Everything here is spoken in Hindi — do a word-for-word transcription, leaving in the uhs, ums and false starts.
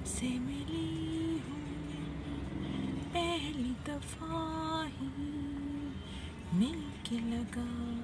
से मिली हूँ पहली दफा ही मिल के लगा